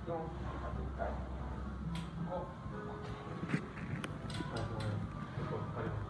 4、あと1回。5、はい、結構かかります。